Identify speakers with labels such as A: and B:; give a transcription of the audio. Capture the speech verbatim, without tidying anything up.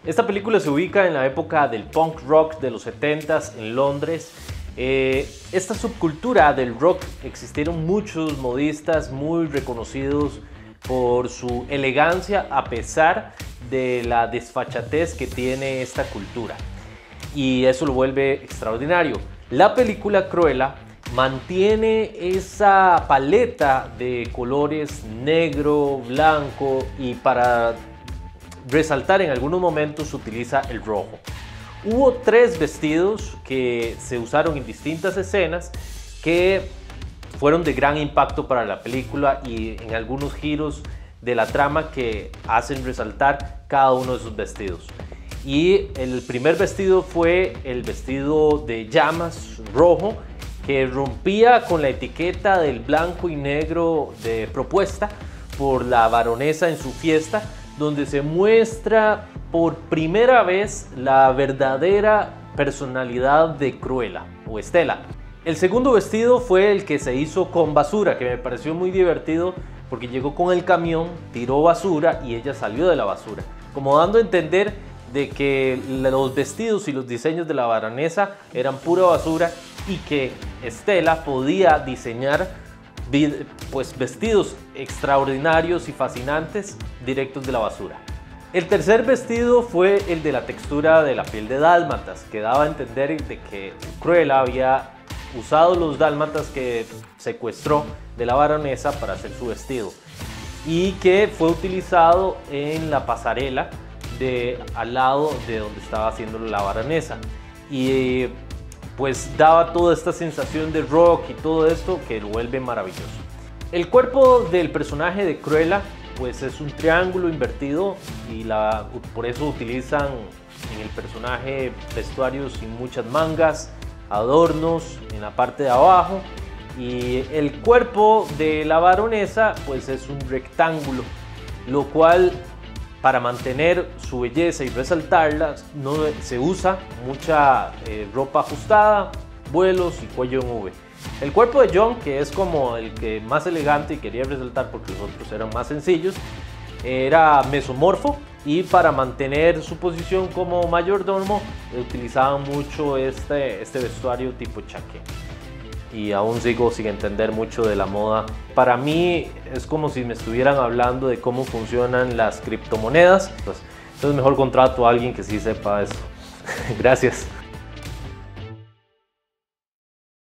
A: Esta película se ubica en la época del punk rock de los setentas en Londres. Eh, esta subcultura del rock existieron muchos modistas muy reconocidos por su elegancia a pesar de la desfachatez que tiene esta cultura, y eso lo vuelve extraordinario. La película Cruella mantiene esa paleta de colores negro, blanco, y para resaltar en algunos momentos utiliza el rojo. Hubo tres vestidos que se usaron en distintas escenas que fueron de gran impacto para la película y en algunos giros de la trama que hacen resaltar cada uno de esos vestidos. Y el primer vestido fue el vestido de llamas rojo, que rompía con la etiqueta del blanco y negro de propuesta por la baronesa en su fiesta, donde se muestra por primera vez la verdadera personalidad de Cruella o Estela. El segundo vestido fue el que se hizo con basura, que me pareció muy divertido porque llegó con el camión, tiró basura y ella salió de la basura, como dando a entender de que los vestidos y los diseños de la baronesa eran pura basura y que Estela podía diseñar pues vestidos extraordinarios y fascinantes directos de la basura. El tercer vestido fue el de la textura de la piel de dálmatas, que daba a entender de que Cruella había usado los dálmatas que secuestró de la baronesa para hacer su vestido, y que fue utilizado en la pasarela de al lado de donde estaba haciendo la baronesa, y pues daba toda esta sensación de rock y todo esto que lo vuelve maravilloso. El cuerpo del personaje de Cruella pues es un triángulo invertido, y la, por eso utilizan en el personaje vestuarios sin muchas mangas, adornos en la parte de abajo, y el cuerpo de la baronesa pues es un rectángulo, lo cual para mantener su belleza y resaltarla no se usa mucha eh, ropa ajustada, vuelos y cuello en V. El cuerpo de John, que es como el que más elegante y quería resaltar porque los otros eran más sencillos, era mesomorfo, y para mantener su posición como mayordomo utilizaban mucho este, este vestuario tipo chaqué. Y aún sigo sin entender mucho de la moda. Para mí es como si me estuvieran hablando de cómo funcionan las criptomonedas. Entonces mejor contrato a alguien que sí sepa eso. Gracias.